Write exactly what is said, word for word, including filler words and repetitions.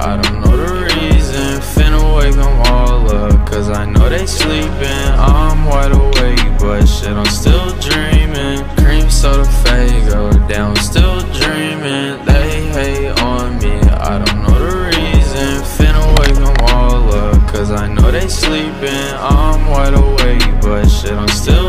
I don't know the reason. Finna wake them all up, cause I know they sleeping. I'm wide awake, but shit, I'm still dreaming. Cream soda Faygo, down, still dreaming. They hate on me, I don't know the reason. Finna wake them all up, cause I know they sleeping. I'm wide awake, but shit, I'm still